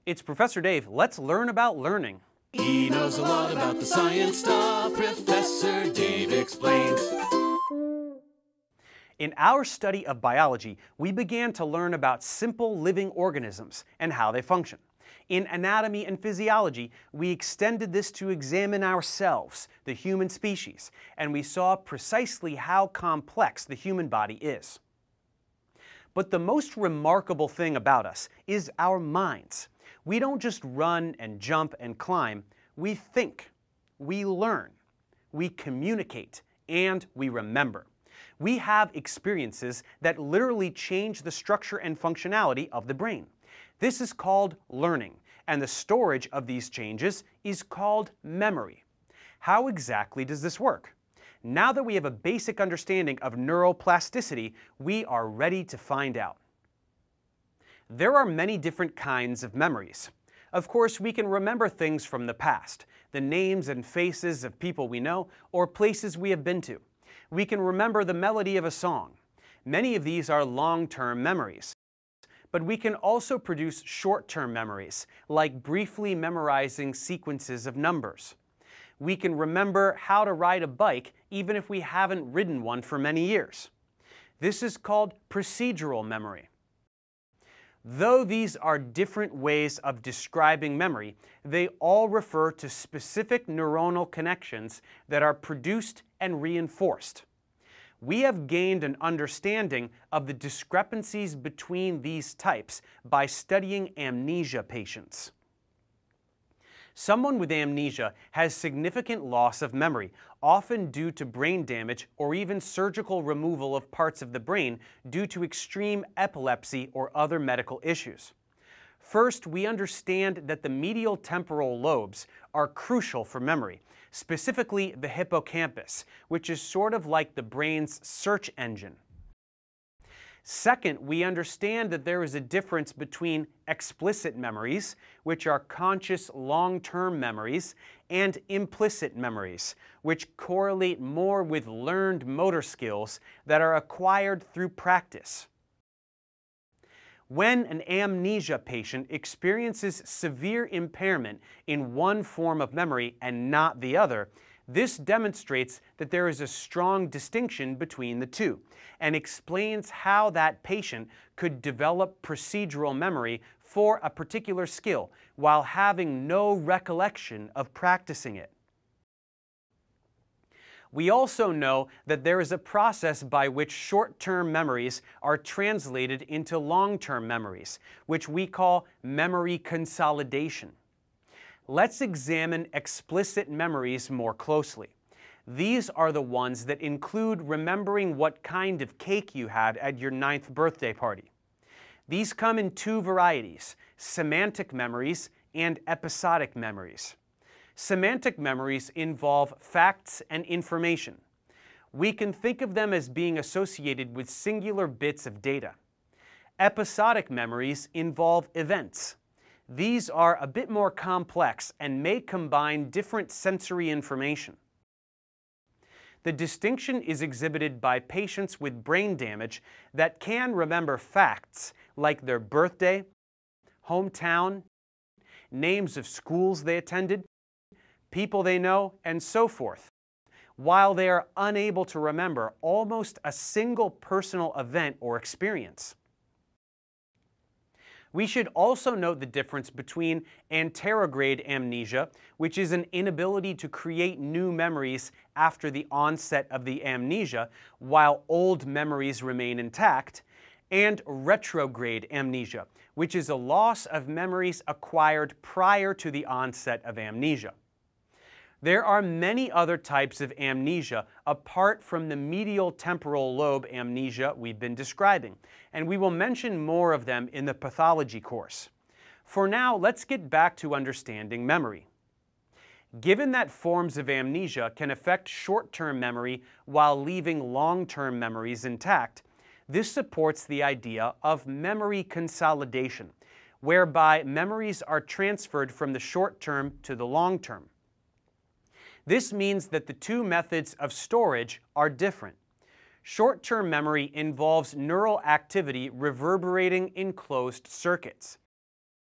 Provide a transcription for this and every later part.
It's Professor Dave. Let's learn about learning. He knows a lot about the science stuff. Professor Dave explains. In our study of biology, we began to learn about simple living organisms and how they function. In anatomy and physiology, we extended this to examine ourselves, the human species, and we saw precisely how complex the human body is. But the most remarkable thing about us is our minds. We don't just run and jump and climb. We think, we learn, we communicate, and we remember. We have experiences that literally change the structure and functionality of the brain. This is called learning, and the storage of these changes is called memory. How exactly does this work? Now that we have a basic understanding of neuroplasticity, we are ready to find out. There are many different kinds of memories. Of course, we can remember things from the past, the names and faces of people we know, or places we have been to. We can remember the melody of a song. Many of these are long-term memories. But we can also produce short-term memories, like briefly memorizing sequences of numbers. We can remember how to ride a bike even if we haven't ridden one for many years. This is called procedural memory. Though these are different ways of describing memory, they all refer to specific neuronal connections that are produced and reinforced. We have gained an understanding of the discrepancies between these types by studying amnesia patients. Someone with amnesia has significant loss of memory, often due to brain damage or even surgical removal of parts of the brain due to extreme epilepsy or other medical issues. First, we understand that the medial temporal lobes are crucial for memory, specifically the hippocampus, which is sort of like the brain's search engine. Second, we understand that there is a difference between explicit memories, which are conscious long-term memories, and implicit memories, which correlate more with learned motor skills that are acquired through practice. When an amnesia patient experiences severe impairment in one form of memory and not the other, this demonstrates that there is a strong distinction between the two and explains how that patient could develop procedural memory for a particular skill while having no recollection of practicing it. We also know that there is a process by which short-term memories are translated into long-term memories, which we call memory consolidation. Let's examine explicit memories more closely. These are the ones that include remembering what kind of cake you had at your 9th birthday party. These come in two varieties, semantic memories and episodic memories. Semantic memories involve facts and information. We can think of them as being associated with singular bits of data. Episodic memories involve events. These are a bit more complex and may combine different sensory information. The distinction is exhibited by patients with brain damage that can remember facts like their birthday, hometown, names of schools they attended, people they know, and so forth, while they are unable to remember almost a single personal event or experience. We should also note the difference between anterograde amnesia, which is an inability to create new memories after the onset of the amnesia, while old memories remain intact, and retrograde amnesia, which is a loss of memories acquired prior to the onset of amnesia. There are many other types of amnesia apart from the medial temporal lobe amnesia we've been describing, and we will mention more of them in the pathology course. For now, let's get back to understanding memory. Given that forms of amnesia can affect short-term memory while leaving long-term memories intact, this supports the idea of memory consolidation, whereby memories are transferred from the short-term to the long-term. This means that the two methods of storage are different. Short-term memory involves neural activity reverberating in closed circuits.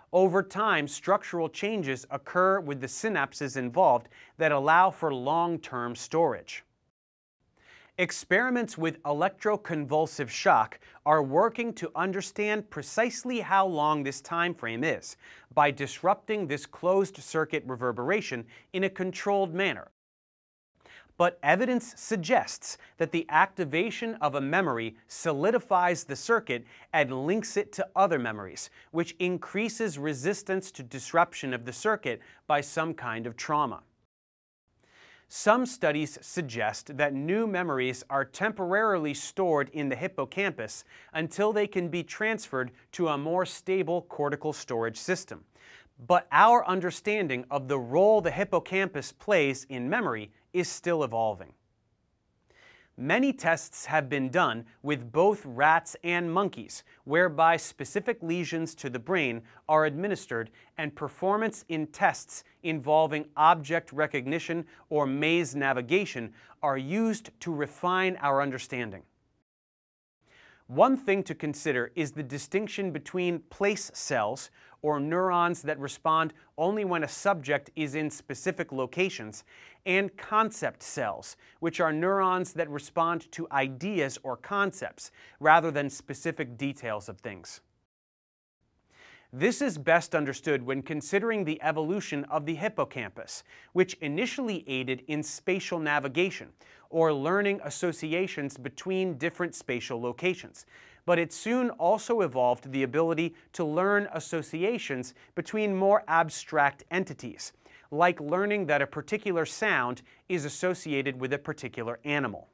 Over time, structural changes occur with the synapses involved that allow for long-term storage. Experiments with electroconvulsive shock are working to understand precisely how long this time frame is by disrupting this closed-circuit reverberation in a controlled manner. But evidence suggests that the activation of a memory solidifies the circuit and links it to other memories, which increases resistance to disruption of the circuit by some kind of trauma. Some studies suggest that new memories are temporarily stored in the hippocampus until they can be transferred to a more stable cortical storage system. But our understanding of the role the hippocampus plays in memory is still evolving. Many tests have been done with both rats and monkeys, whereby specific lesions to the brain are administered, and performance in tests involving object recognition or maze navigation are used to refine our understanding. One thing to consider is the distinction between place cells, or neurons that respond only when a subject is in specific locations, and concept cells, which are neurons that respond to ideas or concepts rather than specific details of things. This is best understood when considering the evolution of the hippocampus, which initially aided in spatial navigation, or learning associations between different spatial locations, but it soon also evolved the ability to learn associations between more abstract entities, like learning that a particular sound is associated with a particular animal.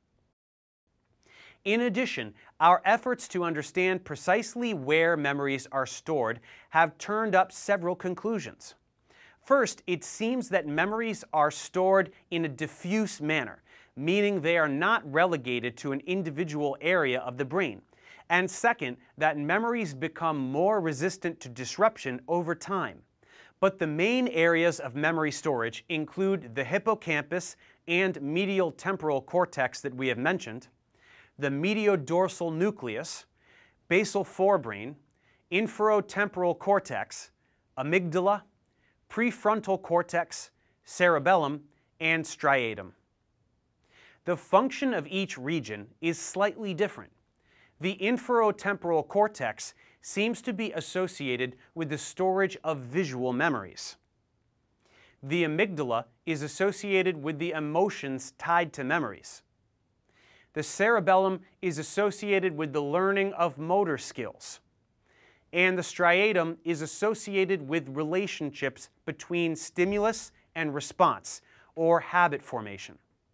In addition, our efforts to understand precisely where memories are stored have turned up several conclusions. First, it seems that memories are stored in a diffuse manner, meaning they are not relegated to an individual area of the brain. And second, that memories become more resistant to disruption over time. But the main areas of memory storage include the hippocampus and medial temporal cortex that we have mentioned, the mediodorsal nucleus, basal forebrain, inferotemporal cortex, amygdala, prefrontal cortex, cerebellum, and striatum. The function of each region is slightly different. The inferotemporal cortex seems to be associated with the storage of visual memories. The amygdala is associated with the emotions tied to memories. The cerebellum is associated with the learning of motor skills. And the striatum is associated with relationships between stimulus and response, or habit formation.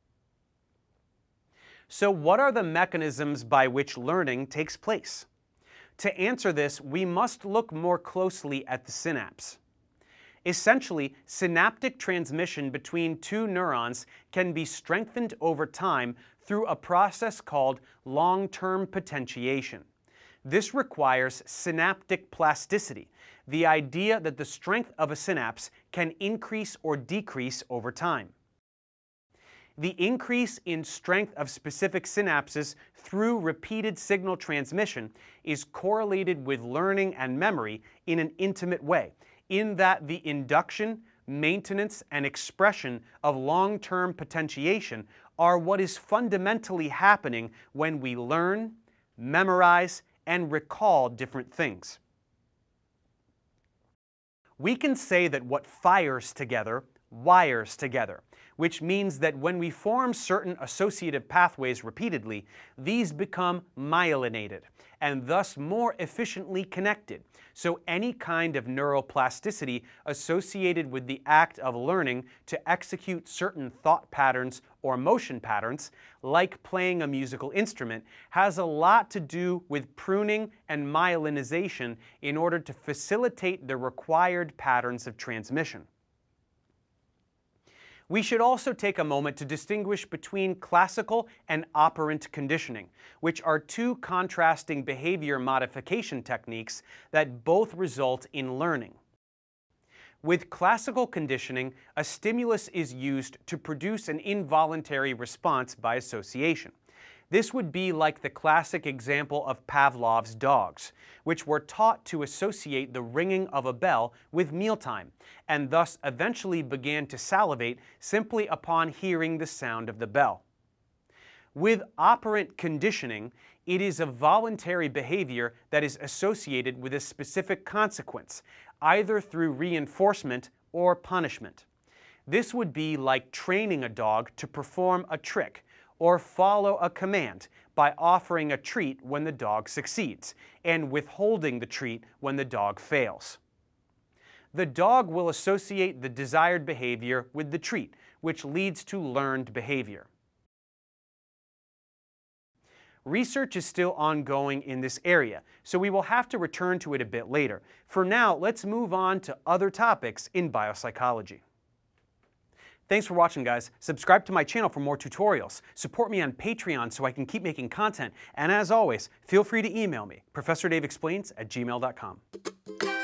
So what are the mechanisms by which learning takes place? To answer this, we must look more closely at the synapse. Essentially, synaptic transmission between two neurons can be strengthened over time through a process called long-term potentiation. This requires synaptic plasticity, the idea that the strength of a synapse can increase or decrease over time. The increase in strength of specific synapses through repeated signal transmission is correlated with learning and memory in an intimate way, in that the induction, maintenance, and expression of long-term potentiation are what is fundamentally happening when we learn, memorize, and recall different things. We can say that what fires together wires together, which means that when we form certain associative pathways repeatedly, these become myelinated and thus more efficiently connected. So any kind of neuroplasticity associated with the act of learning to execute certain thought patterns or motion patterns, like playing a musical instrument, has a lot to do with pruning and myelinization in order to facilitate the required patterns of transmission. We should also take a moment to distinguish between classical and operant conditioning, which are two contrasting behavior modification techniques that both result in learning. With classical conditioning, a stimulus is used to produce an involuntary response by association. This would be like the classic example of Pavlov's dogs, which were taught to associate the ringing of a bell with mealtime, and thus eventually began to salivate simply upon hearing the sound of the bell. With operant conditioning, it is a voluntary behavior that is associated with a specific consequence, either through reinforcement or punishment. This would be like training a dog to perform a trick or follow a command by offering a treat when the dog succeeds and withholding the treat when the dog fails. The dog will associate the desired behavior with the treat, which leads to learned behavior. Research is still ongoing in this area, so we will have to return to it a bit later. For now, let's move on to other topics in biopsychology. Thanks for watching, guys. Subscribe to my channel for more tutorials. Support me on Patreon so I can keep making content. And as always, feel free to email me, ProfessorDaveExplains@gmail.com.